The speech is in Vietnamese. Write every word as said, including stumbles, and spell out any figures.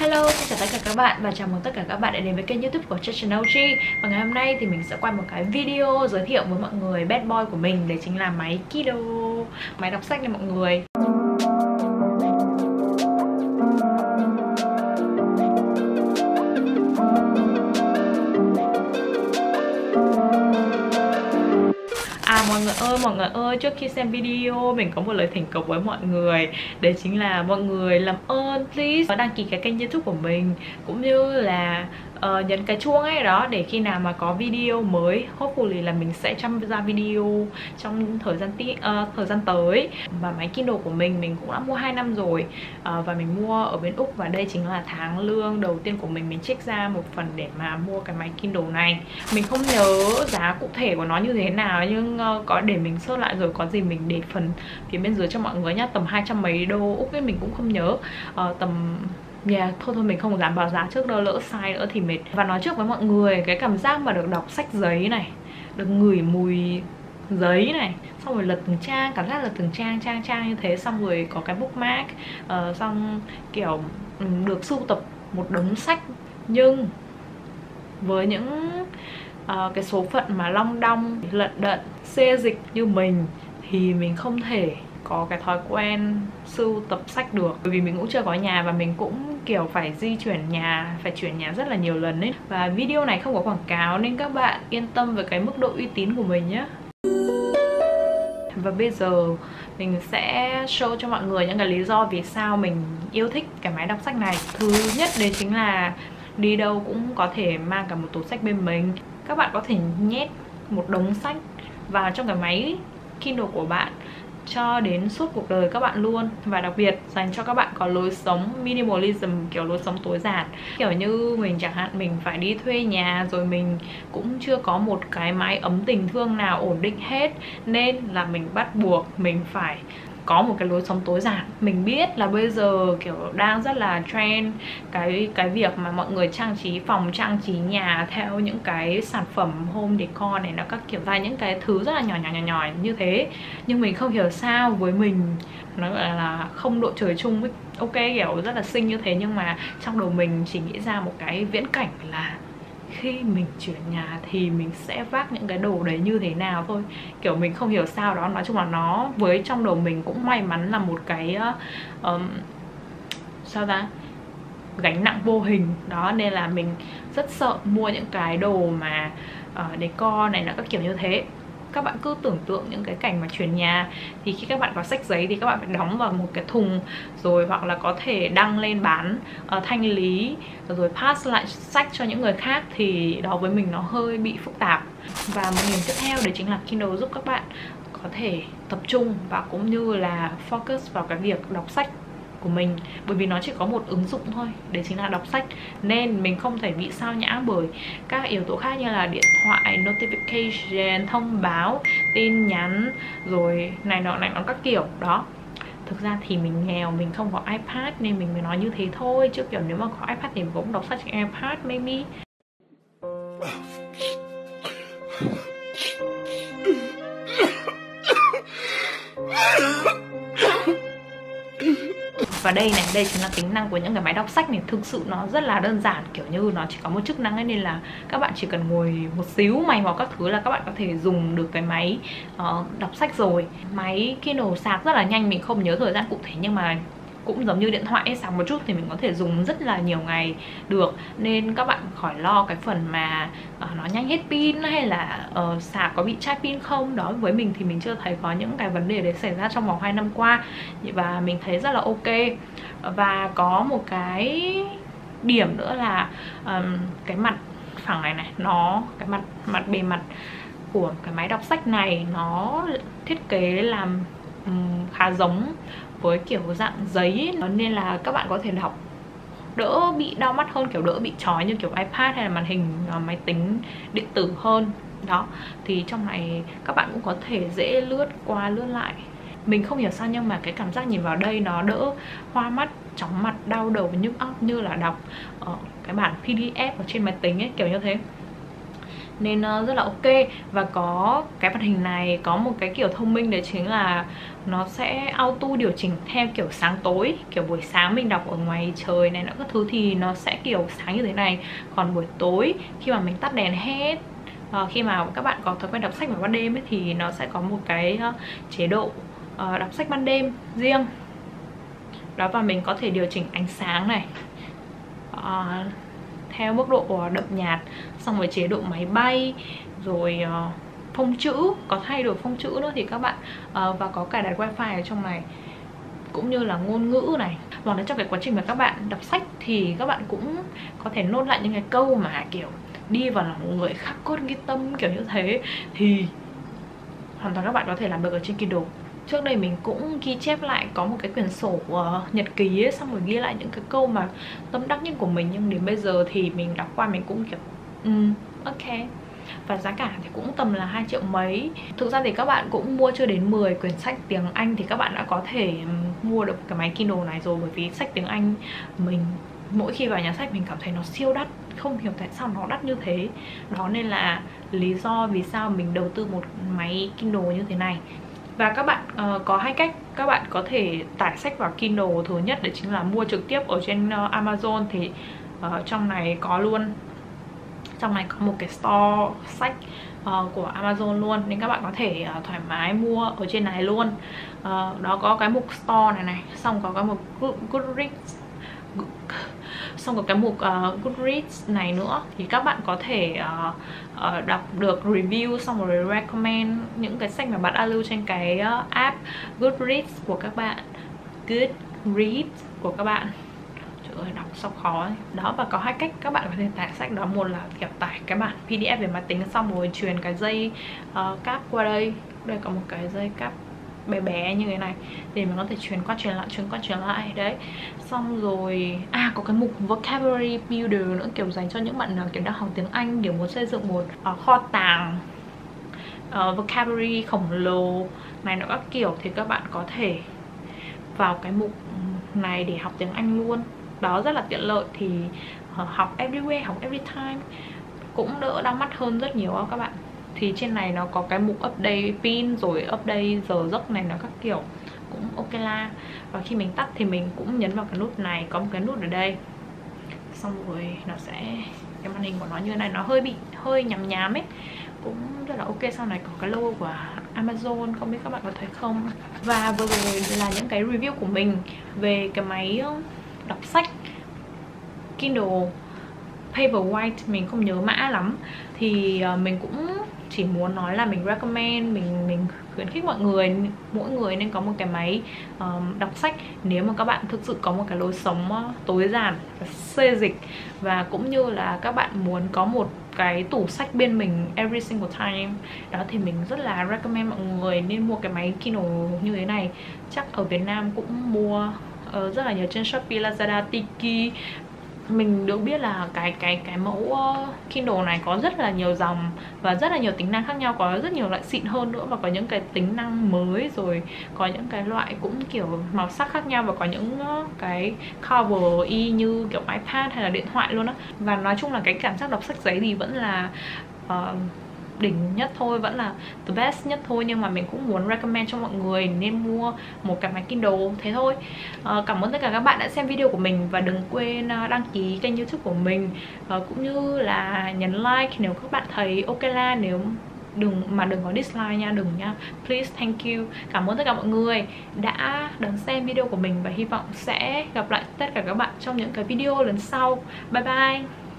Hello, xin chào tất cả các bạn và chào mừng tất cả các bạn đã đến với kênh YouTube của Channel G. Và ngày hôm nay thì mình sẽ quay một cái video giới thiệu với mọi người bad boy của mình, đấy chính là máy Kindle, máy đọc sách này mọi người. À mọi người ơi, mọi người ơi, trước khi xem video mình có một lời thỉnh cầu với mọi người. Đấy chính là mọi người làm ơn please đăng ký cái kênh YouTube của mình, cũng như là uh, nhấn cái chuông ấy đó, để khi nào mà có video mới hopefully là mình sẽ chăm ra video trong thời gian tí, uh, thời gian tới. Và máy Kindle của mình mình cũng đã mua hai năm rồi, uh, và mình mua ở bên Úc, và đây chính là tháng lương đầu tiên của mình. Mình trích ra một phần để mà mua cái máy Kindle này. Mình không nhớ giá cụ thể của nó như thế nào, nhưng uh, có để mình search lại rồi, có gì mình để phần phía bên dưới cho mọi người nhá. Tầm hai trăm mấy đô Úc ấy, mình cũng không nhớ. uh, Tầm Yeah, thôi thôi mình không dám báo giá trước đâu, lỡ sai nữa thì mệt. Và nói trước với mọi người, cái cảm giác mà được đọc sách giấy này, được ngửi mùi giấy này, xong rồi lật từng trang, cảm giác là từng trang trang trang như thế, xong rồi có cái bookmark, uh, xong kiểu um, được sưu tập một đống sách. Nhưng với những uh, cái số phận mà long đong, lận đận, xê dịch như mình thì mình không thể có cái thói quen sưu tập sách được, bởi vì mình cũng chưa có nhà và mình cũng kiểu phải di chuyển nhà, phải chuyển nhà rất là nhiều lần ấy. Và video này không có quảng cáo nên các bạn yên tâm về cái mức độ uy tín của mình nhé. Và bây giờ mình sẽ show cho mọi người những cái lý do vì sao mình yêu thích cái máy đọc sách này. Thứ nhất đấy chính là đi đâu cũng có thể mang cả một tủ sách bên mình. Các bạn có thể nhét một đống sách vào trong cái máy Kindle của bạn cho đến suốt cuộc đời các bạn luôn. Và đặc biệt dành cho các bạn có lối sống minimalism, kiểu lối sống tối giản. Kiểu như mình chẳng hạn, mình phải đi thuê nhà, rồi mình cũng chưa có một cái mái ấm tình thương nào ổn định hết, nên là mình bắt buộc mình phải có một cái lối sống tối giản. Mình biết là bây giờ kiểu đang rất là trend cái cái việc mà mọi người trang trí phòng, trang trí nhà theo những cái sản phẩm home decor này, nó các kiểu ra những cái thứ rất là nhỏ nhỏ nhỏ nhỏ như thế. Nhưng mình không hiểu sao với mình nó gọi là không độ trời chung ấy. Ok, kiểu rất là xinh như thế, nhưng mà trong đầu mình chỉ nghĩ ra một cái viễn cảnh là khi mình chuyển nhà thì mình sẽ vác những cái đồ đấy như thế nào thôi. Kiểu mình không hiểu sao đó. Nói chung là nó với trong đầu mình cũng may mắn là một cái um, sao ta, gánh nặng vô hình đó, nên là mình rất sợ mua những cái đồ mà uh, decor này nó các kiểu như thế. Các bạn cứ tưởng tượng những cái cảnh mà chuyển nhà thì khi các bạn có sách giấy thì các bạn phải đóng vào một cái thùng, rồi hoặc là có thể đăng lên bán, uh, thanh lý, rồi pass lại sách cho những người khác, thì đó với mình nó hơi bị phức tạp. Và một điểm tiếp theo đấy chính là Kindle giúp các bạn có thể tập trung và cũng như là focus vào cái việc đọc sách của mình, bởi vì nó chỉ có một ứng dụng thôi, đấy chính là đọc sách, nên mình không thể bị sao nhãng bởi các yếu tố khác như là điện thoại, notification, thông báo, tin nhắn, rồi này nọ này nọ các kiểu đó. Thực ra thì mình nghèo, mình không có iPad nên mình mới nói như thế thôi, chứ kiểu nếu mà có iPad thì mình cũng đọc sách trên iPad maybe. Và đây này, đây chính là tính năng của những cái máy đọc sách này. Thực sự nó rất là đơn giản, kiểu như nó chỉ có một chức năng ấy, nên là các bạn chỉ cần ngồi một xíu mày vào các thứ là các bạn có thể dùng được cái máy uh, đọc sách rồi. Máy Kindle sạc rất là nhanh, mình không nhớ thời gian cụ thể, nhưng mà cũng giống như điện thoại ấy, sạc một chút thì mình có thể dùng rất là nhiều ngày được. Nên các bạn khỏi lo cái phần mà uh, nó nhanh hết pin hay là uh, sạc có bị chai pin không. Đó, với mình thì mình chưa thấy có những cái vấn đề đấy xảy ra trong vòng hai năm qua, và mình thấy rất là ok. Và có một cái điểm nữa là um, cái mặt phẳng này này, nó cái mặt mặt bề mặt của cái máy đọc sách này nó thiết kế làm um, khá giống với kiểu dạng giấy, nên là các bạn có thể đọc đỡ bị đau mắt hơn, kiểu đỡ bị chói như kiểu iPad hay là màn hình uh, máy tính điện tử hơn. Đó, thì trong này các bạn cũng có thể dễ lướt qua lướt lại. Mình không hiểu sao nhưng mà cái cảm giác nhìn vào đây nó đỡ hoa mắt, chóng mặt, đau đầu, nhức óc như là đọc uh, cái bản pê đê ép ở trên máy tính ấy, kiểu như thế. nên uh, rất là ok. Và có cái màn hình này có một cái kiểu thông minh, đấy chính là nó sẽ auto điều chỉnh theo kiểu sáng tối. Kiểu buổi sáng mình đọc ở ngoài trời này nó các thứ thì nó sẽ kiểu sáng như thế này, còn buổi tối khi mà mình tắt đèn hết, uh, khi mà các bạn có thói quen đọc sách vào ban đêm ấy, thì nó sẽ có một cái uh, chế độ uh, đọc sách ban đêm riêng đó. Và mình có thể điều chỉnh ánh sáng này uh, theo mức độ đậm nhạt, xong rồi chế độ máy bay, rồi uh, phông chữ, có thay đổi phông chữ nữa thì các bạn uh, và có cài đặt wifi ở trong này, cũng như là ngôn ngữ này. Hoặc là trong cái quá trình mà các bạn đọc sách thì các bạn cũng có thể nốt lại những cái câu mà kiểu đi vào lòng người, khắc cốt ghi tâm kiểu như thế, thì hoàn toàn các bạn có thể làm được ở trên Kindle. Trước đây mình cũng ghi chép lại, có một cái quyển sổ uh, nhật ký ấy, xong rồi ghi lại những cái câu mà tâm đắc nhất của mình. Nhưng đến bây giờ thì mình đọc qua mình cũng kiểu um, ok. Và giá cả thì cũng tầm là hai triệu mấy. Thực ra thì các bạn cũng mua chưa đến mười quyển sách tiếng Anh thì các bạn đã có thể um, mua được cái máy Kindle này rồi. Bởi vì sách tiếng Anh mình mỗi khi vào nhà sách mình cảm thấy nó siêu đắt, không hiểu tại sao nó đắt như thế. Đó nên là lý do vì sao mình đầu tư một máy Kindle như thế này. Và các bạn uh, có hai cách các bạn có thể tải sách vào Kindle. Thứ nhất đấy chính là mua trực tiếp ở trên uh, Amazon, thì uh, trong này có luôn, trong này có một cái store sách uh, của Amazon luôn, nên các bạn có thể uh, thoải mái mua ở trên này luôn. Uh, đó có cái mục store này này, xong có cái mục Goodreads, xong có cái mục uh, Goodreads này nữa, thì các bạn có thể uh, uh, đọc được review, xong rồi recommend những cái sách mà bạn đã lưu trên cái uh, app Goodreads của các bạn. Goodreads của các bạn. Trời ơi, đọc sao khó ấy. Đó, và có hai cách các bạn có thể tải sách đó. Một là kiểu tải cái bản pê đê ép về máy tính, xong rồi truyền cái dây uh, cáp qua đây. Đây có một cái dây cáp bé bé như thế này để mình có thể truyền qua truyền lại, truyền qua truyền lại đấy. Xong rồi à có cái mục vocabulary builder nữa, kiểu dành cho những bạn nào kiểu đang học tiếng Anh, kiểu muốn xây dựng một uh, kho tàng uh, vocabulary khổng lồ này nữa các kiểu, thì các bạn có thể vào cái mục này để học tiếng Anh luôn. Đó, rất là tiện lợi. Thì uh, học everywhere, học every time, cũng đỡ đau mắt hơn rất nhiều đó các bạn. Thì trên này nó có cái mục update pin, rồi update giờ giấc này nó các kiểu, cũng ok la. Và khi mình tắt thì mình cũng nhấn vào cái nút này, có một cái nút ở đây, xong rồi nó sẽ, cái màn hình của nó như thế này, nó hơi bị hơi nhàm nhám ấy, cũng rất là ok. Sau này có cái logo của Amazon, không biết các bạn có thấy không. Và vừa rồi là những cái review của mình về cái máy đọc sách Kindle Paperwhite, mình không nhớ mã lắm. Thì uh, mình cũng chỉ muốn nói là mình recommend, mình mình khuyến khích mọi người, mỗi người nên có một cái máy um, đọc sách. Nếu mà các bạn thực sự có một cái lối sống uh, tối giản, xê dịch, và cũng như là các bạn muốn có một cái tủ sách bên mình every single time, đó thì mình rất là recommend mọi người nên mua cái máy Kindle như thế này. Chắc ở Việt Nam cũng mua uh, rất là nhiều trên Shopee, Lazada, Tiki. Mình được biết là cái cái cái mẫu uh, Kindle này có rất là nhiều dòng và rất là nhiều tính năng khác nhau, có rất nhiều loại xịn hơn nữa, và có những cái tính năng mới, rồi có những cái loại cũng kiểu màu sắc khác nhau, và có những uh, cái cover y như kiểu iPad hay là điện thoại luôn á. Và nói chung là cái cảm giác đọc sách giấy thì vẫn là uh, đỉnh nhất thôi, vẫn là the best nhất thôi. Nhưng mà mình cũng muốn recommend cho mọi người nên mua một cái máy Kindle, thế thôi. uh, Cảm ơn tất cả các bạn đã xem video của mình, và đừng quên đăng ký kênh YouTube của mình, uh, cũng như là nhấn like nếu các bạn thấy ok la. Nếu đừng mà đừng có dislike nha, đừng nha, please, thank you. Cảm ơn tất cả mọi người đã đón xem video của mình, và hy vọng sẽ gặp lại tất cả các bạn trong những cái video lần sau. Bye bye.